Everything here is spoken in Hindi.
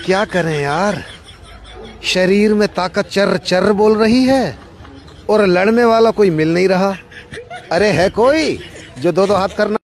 क्या करें यार, शरीर में ताकत चर चर बोल रही है और लड़ने वाला कोई मिल नहीं रहा। अरे है कोई जो दो दो हाथ करना